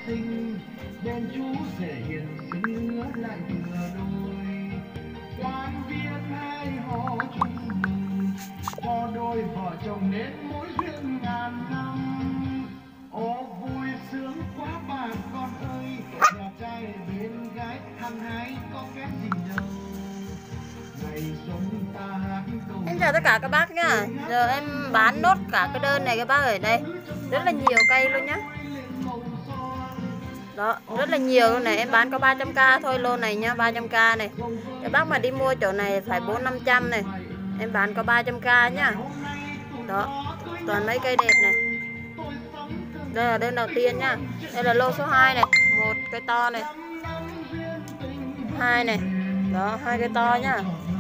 sinh đền chú rể hiền xinh ngỡ lại vừa đôi quan viên hai họ chung mừng cho đôi vợ chồng nên mối duyên ngàn năm. Ô vui sướng quá bà con ơi, nhà trai bên gái thằng hai có cái gì đâu. Ngày xuân ta hát câu. Em chào tất cả các bác nhá. Giờ em bán nốt cả cái đơn này các bác ở đây. Rất là nhiều cây luôn nhá. Đó, rất là nhiều luôn này, em bán có 300k thôi lô này nhá, 300k này. Các bác mà đi mua chỗ này phải 400-500 này. Em bán có 300k nhá. Đó, toàn mấy cây đẹp này. Đây là đơn đầu tiên nhá. Đây là lô số 2 này, một cây to này. 2 này. Đó, 2 cây to nhá.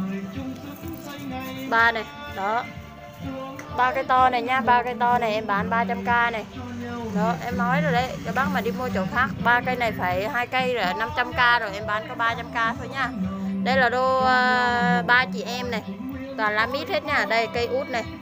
3 này, đó. 3 cây to này nha, 3 cây to này em bán 300k này. Đó, em nói rồi đấy, các bác mà đi mua chỗ khác 3 cây này phải 2 cây rồi 500k rồi, em bán có 300k thôi nha. Đây là đô 3 chị em này. Toàn lá mít hết nha. Đây cây út này.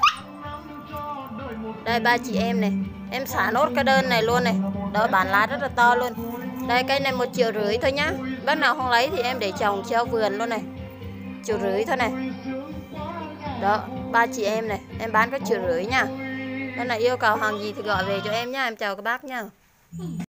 Đây 3 chị em này. Em xả nốt cái đơn này luôn này. Đó, bán lá rất là to luôn. Đây cây này 1,5 triệu thôi nhá. Bác nào không lấy thì em để trồng treo vườn luôn này. 1,5 triệu thôi này. Đó, 3 chị em này, em bán có 1,5 triệu nha. Nên là yêu cầu hàng gì thì gọi về cho em nhá. Em chào các bác nha.